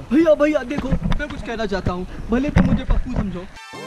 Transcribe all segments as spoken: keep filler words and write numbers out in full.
भैया भैया देखो, मैं कुछ कहना चाहता हूँ, भले तुम मुझे पप्पू समझो।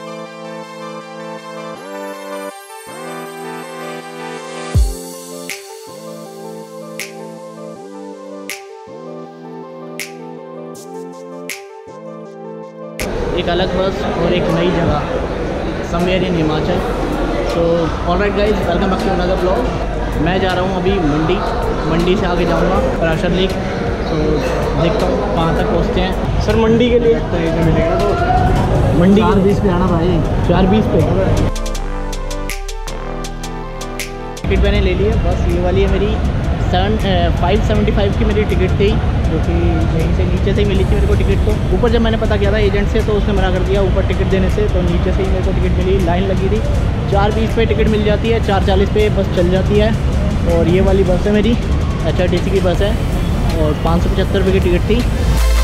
एक अलग बस और एक नई जगह, somewhere in Himachal. So alright guys, welcome back to another blog. मैं जा रहा हूँ अभी मंडी, मंडी से आगे जाऊँगा प्रशार लेक। तो देखता हूँ कहाँ तक पहुँचते हैं। सर मंडी के लिए मिलेगा तो मंडी चार बीस पे आना भाई, चार बीस पे। टिकट मैंने ले ली है, बस ये वाली है मेरी। सेवन फाइव सेवेंटी फाइव की मेरी टिकट थी, जो कि यहीं से नीचे से ही मिली थी मेरे को टिकट। तो ऊपर जब मैंने पता किया था एजेंट से, तो उसने मना कर दिया ऊपर टिकट देने से, तो नीचे से ही मेरे को टिकट मिली। लाइन लगी थी, चार बीस पे टिकट मिल जाती है, चार चालीस पे बस चल जाती है। और ये वाली बस है मेरी, एच आर टी सी की बस है, और पाँच सौ पचहत्तर रुपये की टिकट थी।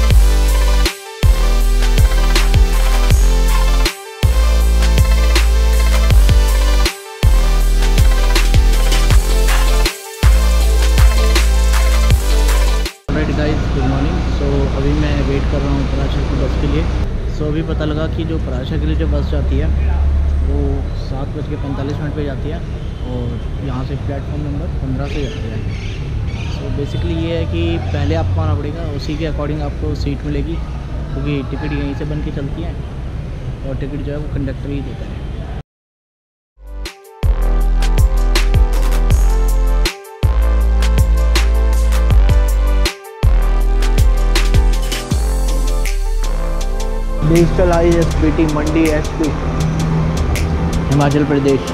Guys good morning. सो अभी मैं वेट कर रहा हूँ प्रशार की बस के लिए। सो so, अभी पता लगा कि जो प्रशार के लिए जो बस जाती है वो सात बज के पैंतालीस मिनट पर जाती है, और यहाँ से प्लेटफॉर्म नंबर पंद्रह से जाती है। सो so, बेसिकली ये है कि पहले आपको आना पड़ेगा, उसी के अकॉर्डिंग आपको सीट मिलेगी, क्योंकि टिकट यहीं से बन के चलती है, और टिकट जो है वो कंडक्टर ही देता है। Digital I S P T Mandi S P Himachal Pradesh.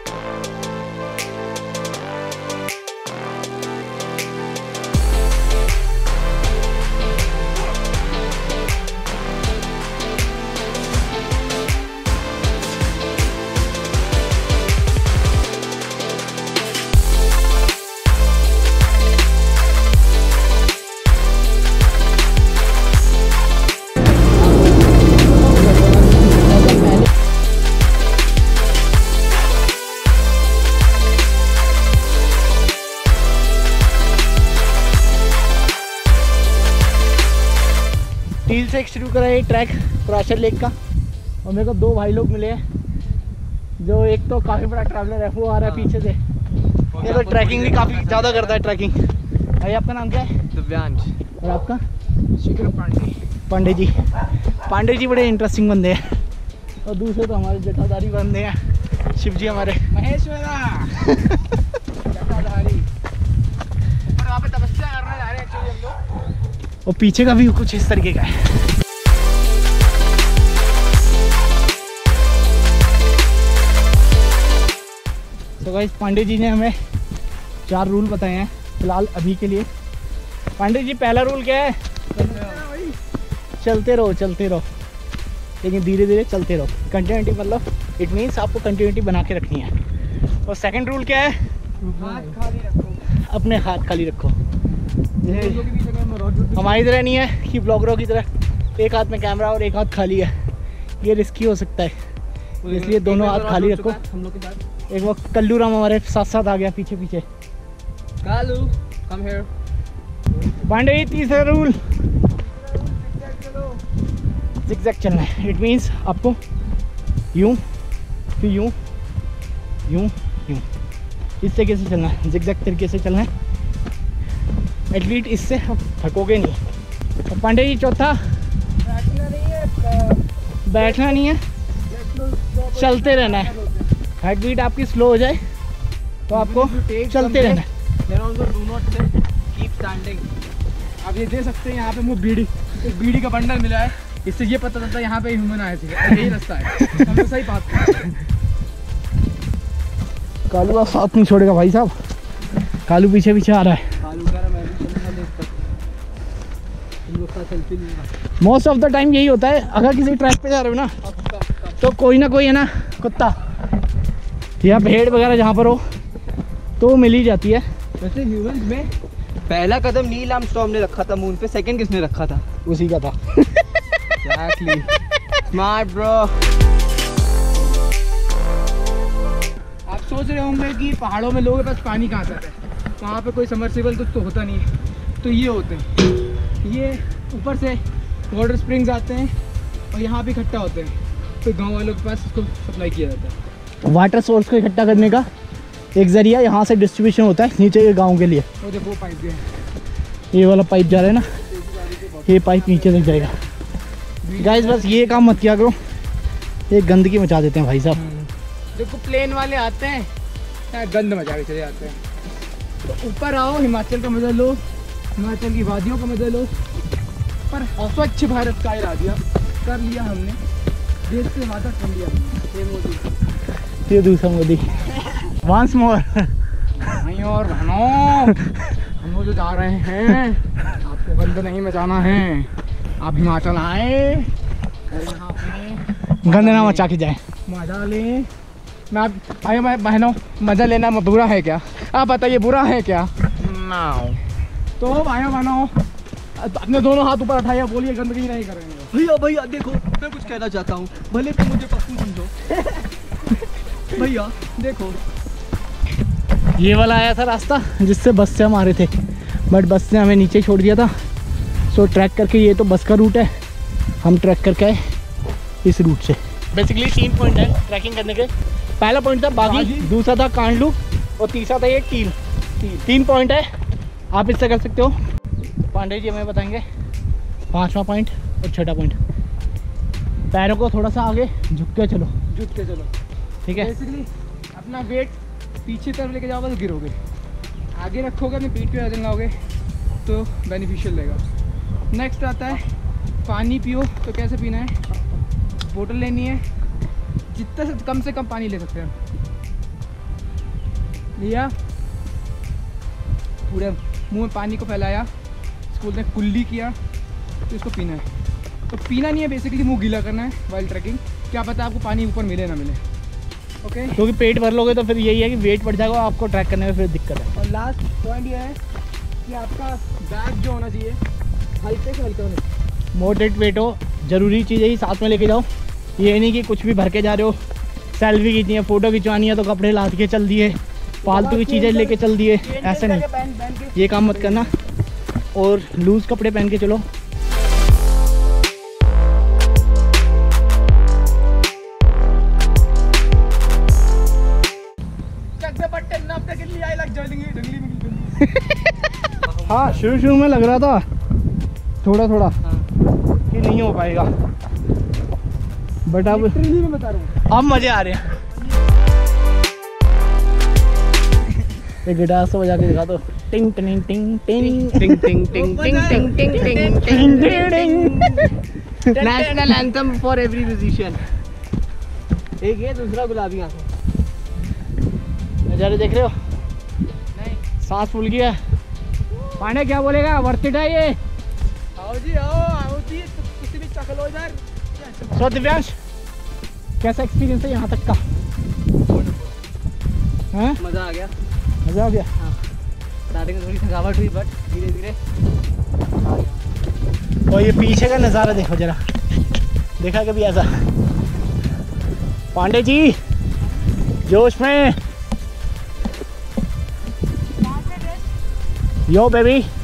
टील से शुरू करा है ट्रैक प्रशार लेक का, और मेरे को दो भाई लोग मिले हैं, जो एक तो काफ़ी बड़ा ट्रैवलर है, वो आ रहा है पीछे से। ये तो ट्रैकिंग भी काफ़ी ज़्यादा करता है ट्रैकिंग। भाई आपका नाम क्या है? दिव्यांश। और आपका? शिखर पांडे। पांडे जी, पांडे जी बड़े इंटरेस्टिंग बंदे हैं। और दूसरे तो हमारे जटाधारी बंदे हैं, शिव जी हमारे। महेश्वरा जटाधारी। और वहाँ पे तपस्या करने जा रहे हैं एक्चुअली हम लोग। और पीछे का व्यू कुछ इस तरीके का है। तो गाइस पांडे जी ने हमें चार रूल बताए हैं फिलहाल अभी के लिए। पांडे जी, पहला रूल क्या है? चलते रहो चलते रहो, लेकिन धीरे धीरे चलते रहो। कंटिन्यूटी मतलब इट मीन्स आपको कंटिन्यूटी बना के रखनी है। और सेकंड रूल क्या है? हाथ खाली रखो, अपने हाथ खाली रखो। हमारी तरह नहीं है कि ब्लॉगरों की तरह एक हाथ में कैमरा और एक हाथ खाली है, ये रिस्की हो सकता है, इसलिए दोनों हाथ खाली रखो। हम लोग के साथ एक वक्त कल्लू राम हमारे साथ साथ आ गया पीछे पीछे। Kalu come here. पांडे जी, तीसरा रूल जिगजैग चलना है। इट मीन्स आपको यूं फिर यूं यूं यूं इस तरीके से चलना है, जिगजैग तरीके से चलना है। एटलीस्ट इससे हम थकोगे नहीं। और पांडे जी चौथा, बैठना नहीं है, बैठना नहीं है, चलते रहना है। हार्ट बीट आपकी स्लो हो जाए तो आपको चलते रहना है। आप ये दे सकते हैं, यहाँ पे मुझे बीड़ी एक बीड़ी का बंडल मिला है, इससे ये पता चलता है यहाँ पे ह्यूमन आए थे, यही रास्ता है। हम तो सही बात करते हैं। कालू का साथ नहीं छोड़ेगा भाई साहब, कालू पीछे पीछे आ रहा है। मोस्ट ऑफ द टाइम यही होता है, अगर किसी ट्रैक पे जा रहे हो ना, तो कोई ना कोई है ना कुत्ता या भेड़ वगैरह जहाँ पर हो तो मिल ही जाती है। वैसे ह्यूमन में पहला कदम नील आर्मस्ट्रॉन्ग ने रखा था मून पे, सेकंड किसने रखा था? उसी का था। Exactly. Smart bro. आप सोच रहे होंगे कि पहाड़ों में लोगों के पास पानी कहाँ से आता है, वहाँ पे कोई समरसेबल कुछ तो होता नहीं है, तो ये होते हैं। ये ऊपर से वाटर स्प्रिंग्स आते हैं और यहाँ पे इकट्ठा होते हैं, फिर गांव वालों के पास इसको सप्लाई किया जाता है। वाटर सोर्स को इकट्ठा करने का एक जरिया यहाँ से डिस्ट्रीब्यूशन होता है नीचे के गाँव के लिए। वो देखो पाइप भी है, ये वाला पाइप जा रहा है ना, ये पाइप नीचे तक जाएगा। गाइस बस ये काम मत किया करो, ये गंदगी मचा देते हैं भाई साहब। देखो प्लेन वाले आते हैं यहाँ गंद मचा के चले जाते हैं। तो ऊपर आओ, हिमाचल का मजा लो, हिमाचल की वादियों का मजा लो। पर स्वच्छ भारत का इरादा दिया कर लिया हमने, देश से वादा कर लिया हमने। ये मोदी, ये दूसरा मोदी वंस मोर। भाई और बहनों, हम लोग जो जा रहे हैं, आपको गंद नहीं मचाना है। आप हिमाचल आए और यहाँ पे गंद ना मचा के जाए, मजा लें। मैं आप भाई बहनों, मजा लेना बुरा है क्या? आप बताइए बुरा है क्या? no. तो भाइयों बहनों, अपने दोनों हाथ ऊपर उठाइए, बोलिए गंदगी नहीं करेंगे। भैया भैया देखो, मैं कुछ कहना चाहता हूँ, भले तुम मुझे पप्पू समझो। भैया देखो, ये वाला आया था रास्ता जिससे बस से हम आ रहे थे, बट बस ने हमें नीचे छोड़ दिया था। सो ट्रैक करके, ये तो बस का रूट है, हम ट्रैक करके आए इस रूट से। बेसिकली तीन पॉइंट है ट्रैकिंग करने के। पहला पॉइंट था बागी, दूसरा था कांडलू और तीसरा था ये कील। तीन पॉइंट है, आप इससे कर सकते हो। पांडे जी हमें बताएंगे पांचवा पॉइंट और छठा पॉइंट। पैरों को थोड़ा सा आगे झुक के चलो, झुक के चलो, ठीक है। बेसिकली अपना वेट पीछे तरफ लेके जाओगे तो गिरोगे, आगे रखोगे अपनी पीठ पे वजन लाओगे तो बेनिफिशियल रहेगा। नेक्स्ट आता है पानी पियो। तो कैसे पीना है? बोतल लेनी है, जितना से कम से कम पानी ले सकते हैं। लिया, पूरे मुंह में पानी को फैलाया, स्कूल ने कुल्ली किया, तो इसको पीना है। तो पीना नहीं है, बेसिकली मुंह गीला करना है वाइल ट्रैकिंग। क्या पता आपको पानी ऊपर मिले ना मिले, ओके। क्योंकि पेट भर लोगे तो फिर यही है कि वेट बढ़ जाएगा, आपको ट्रैक करने में फिर दिक्कत है। और लास्ट पॉइंट ये है कि आपका बैग जो होना चाहिए हल्के से हल्का होना। मोटेट वेट हो, जरूरी चीज़ें ही साथ में लेके जाओ। ये नहीं कि कुछ भी भर के जा रहे हो, सेल्फी खींचनी है, फ़ोटो खिंचवानी है तो कपड़े लाद के चल दिए, फालतू की चीज़ें लेके चल दिए, ऐसे नहीं, ये काम मत करना। और लूज़ कपड़े पहन के चलो। हाँ, शुरू शुरू में लग रहा था थोड़ा थोड़ा कि नहीं हो पाएगा, बट अब मैं बता रहा हूँ अब मजे आ रहे हैं। एक गिटार से बजा के दिखा दो। टिंग टिंग टिंग टिंग टिंग टिंग टिंग टिंग टिंग टिंग टिंग टिंग। National anthem for every musician. एक ये, दूसरा गुलाबी आंखें। नज़ारे देख रहे हो? नहीं, सांस फूल गया। पांडे क्या बोलेगा? वर्थ इट है ये? आओ जी आओ, आओ जी, किसी भी चक लो इधर। सो दिव्यांश, कैसा एक्सपीरियंस है यहाँ तक का? हाँ, मज़ा आ गया, मज़ा आ गया। स्टार्टिंग में थोड़ी थकावट हुई, बट धीरे धीरे। और ये पीछे का नज़ारा देखो जरा, देखा कभी ऐसा? पांडे जी जोश में, यो बेबी।